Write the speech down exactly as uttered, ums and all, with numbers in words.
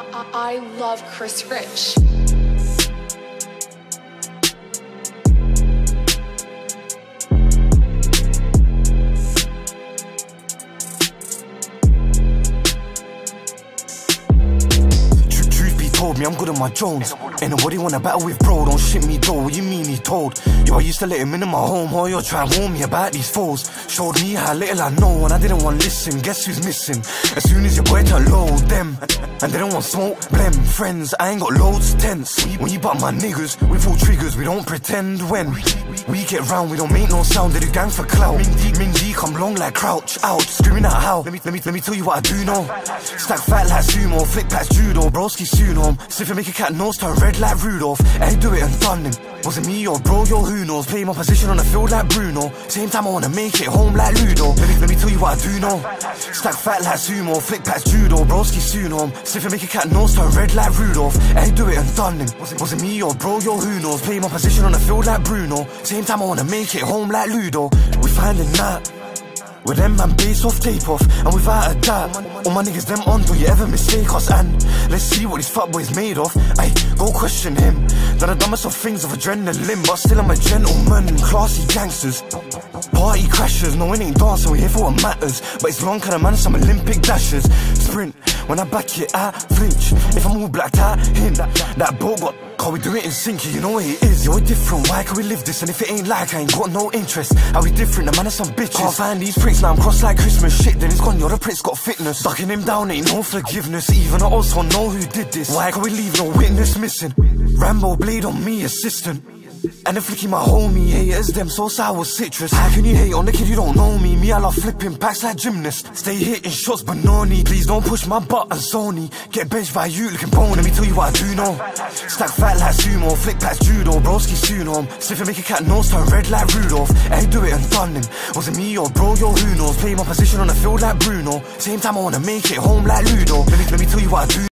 I, I love Chris Rich. Told me I'm good at my Jones. Ain't nobody wanna battle with bro, don't shit me though, what you mean he told? Yo, I used to let him into my home, oh you're trying to warn me about these foes. Showed me how little I know and I didn't want to listen, guess who's missing? As soon as your boy to load them, and they don't want smoke, blem, friends, I ain't got loads tense. When you butt my niggas, we pull triggers, we don't pretend when we get round, we don't make no sound, they do gang for clout. Ming D, Ming D come long like crouch, ouch, screaming out how. Let me, let me, let me tell you what I do know. Stack fat like sumo, flick past judo, broski soon home. Sniff and make a cat nose turn red like Rudolph. I do it and done him. Was it me or bro, yo who knows? Play my position on the field like Bruno. Same time I wanna make it home like Ludo. Let me, let me tell you what I do know. Stack fat like sumo, flick past judo, broski soon home. Sniff and make a cat nose turn red like Rudolph. I do it and done him. Was it, was it me or bro, yo who knows? Play my position on the field like Bruno. Same time I wanna make it home like Ludo. We finding that with them man base off, tape off, and without a doubt, all my niggas them on, do you ever mistake us? And let's see what these fuckboys made of. Ay, go question him. Done the dumbest of things of adrenaline, but still I'm a gentleman. Classy gangsters, party crashers. No, it ain't dancing, we here for what matters. But it's long kind of man, some Olympic dashers. Sprint, when I back it, I flinch. If I'm all blacked out, hint that boat got. How we do it in sync, you know what it is. You're different, why can we live this? And if it ain't like, I ain't got no interest. How we different, the man is some bitches. Can't find these pricks, now I'm crossed like Christmas. Shit, then it's gone, you're the prince, got fitness. Ducking him down, ain't no forgiveness. Even I also know who did this. Why can we leave no witness missing? Rambo blade on me, assistant. And the flicky my homie, haters them so sour citrus. How can you hate on the kid you don't know me? Me I love flipping packs like gymnast. Stay hitting shots but no need. Please don't push my buttons Sony. Get benched by you looking bone. Let me tell you what I do know. Stack fat like sumo, flick past judo, broski soon home. Sniff and make a cat nose turn red like Rudolph. I do it and done him. Was it me or bro, yo who knows? Play my position on the field like Bruno. Same time I wanna make it home like Ludo. Let me, let me tell you what I do.